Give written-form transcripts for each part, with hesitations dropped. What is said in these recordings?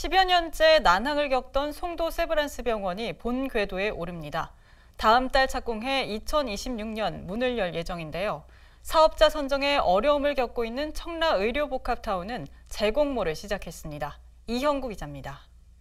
10여 년째 난항을 겪던 송도 세브란스 병원이 본 궤도에 오릅니다. 다음 달 착공해 2026년 문을 열 예정인데요. 사업자 선정에 어려움을 겪고 있는 청라 의료복합타운은 재공모를 시작했습니다. 이형구 기자입니다.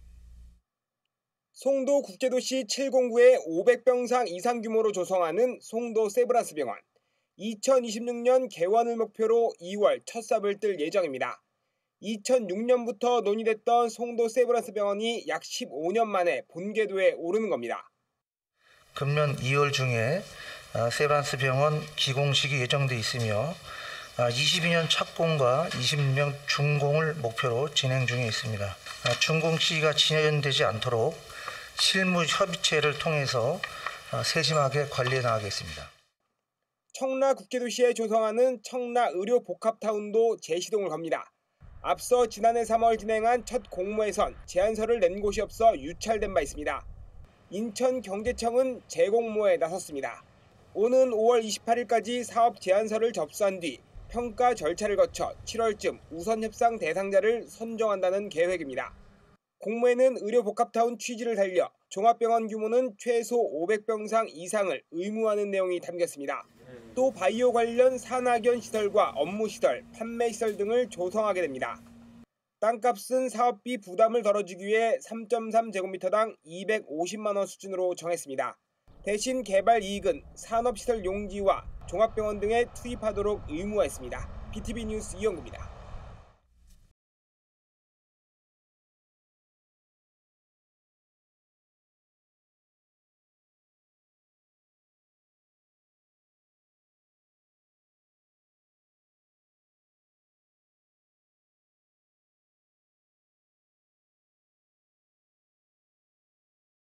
송도 국제도시 709에 500병상 이상 규모로 조성하는 송도 세브란스 병원. 2026년 개원을 목표로 2월 첫 삽을 뜰 예정입니다. 2006년부터 논의됐던 송도 세브란스 병원이 약 15년 만에 본궤도에 오르는 겁니다. 금년 2월 중에 세브란스 병원 기공식이 예정돼 있으며 22년 착공과 26년 준공을 목표로 진행 중에 있습니다. 준공 시기가 지연되지 않도록 실무 협의체를 통해서 세심하게 관리해 나가겠습니다. 청라 국제도시에 조성하는 청라 의료복합타운도 재시동을 겁니다. 앞서 지난해 3월 진행한 첫 공모에선 제안서를 낸 곳이 없어 유찰된 바 있습니다. 인천경제청은 재공모에 나섰습니다. 오는 5월 28일까지 사업 제안서를 접수한 뒤 평가 절차를 거쳐 7월쯤 우선 협상 대상자를 선정한다는 계획입니다. 공모에는 의료복합타운 취지를 살려 종합병원 규모는 최소 500병상 이상을 의무화하는 내용이 담겼습니다. 또 바이오 관련 산학연 시설과 업무 시설, 판매 시설 등을 조성하게 됩니다. 땅값은 사업비 부담을 덜어주기 위해 3.3제곱미터당 250만 원 수준으로 정했습니다. 대신 개발 이익은 산업시설 용지와 종합병원 등에 투입하도록 의무화했습니다. BTV 뉴스 이형구입니다.